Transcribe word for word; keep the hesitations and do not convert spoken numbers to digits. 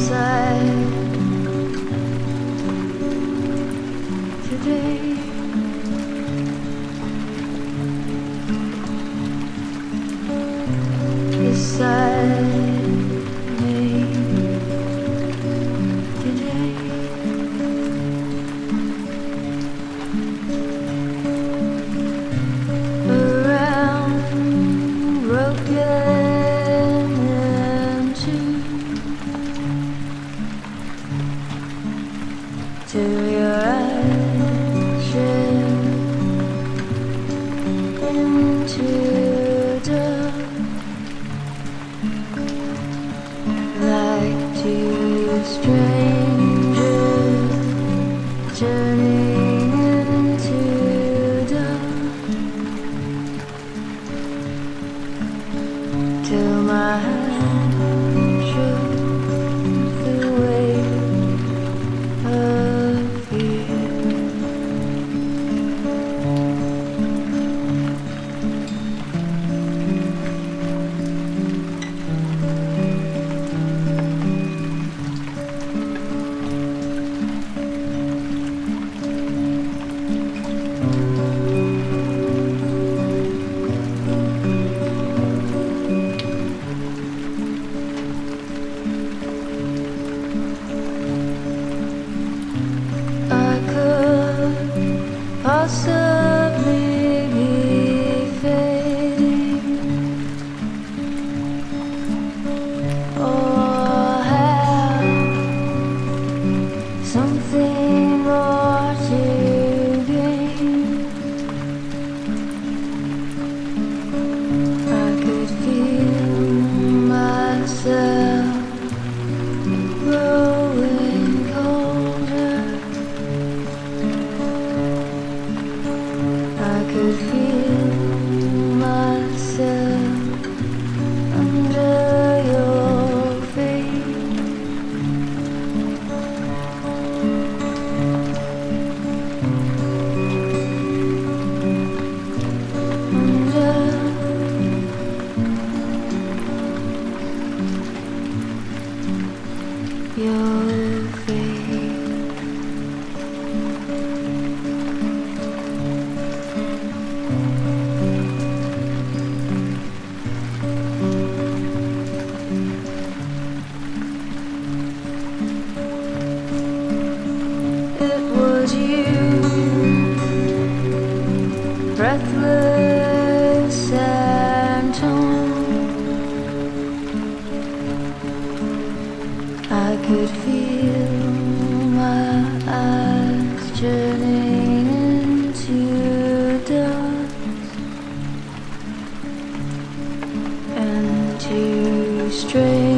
inside today. Beside me today. Around broken into till your eyes into dark. Like two strangers turning into dark, till my hand shook the weight of fear. Possibly be fading, or have something more to gain. I could feel myself growing colder. I could feel myself under your feet. Under your feet. Breathless and torn, I could feel my eyes turning into dust, and two straight